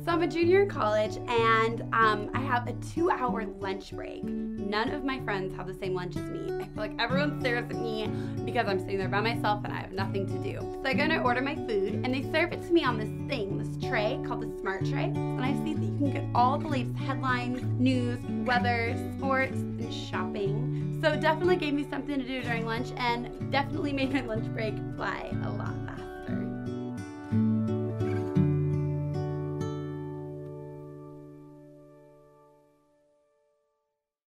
So I'm a junior in college, and I have a 2-hour lunch break. None of my friends have the same lunch as me. I feel like everyone stares at me because I'm sitting there by myself and I have nothing to do. So I go to order my food, and they serve it to me on this thing, this tray called the Smart Tray. And I see that you can get all the latest headlines, news, weather, sports, and shopping. So it definitely gave me something to do during lunch, and definitely made my lunch break fly a lot.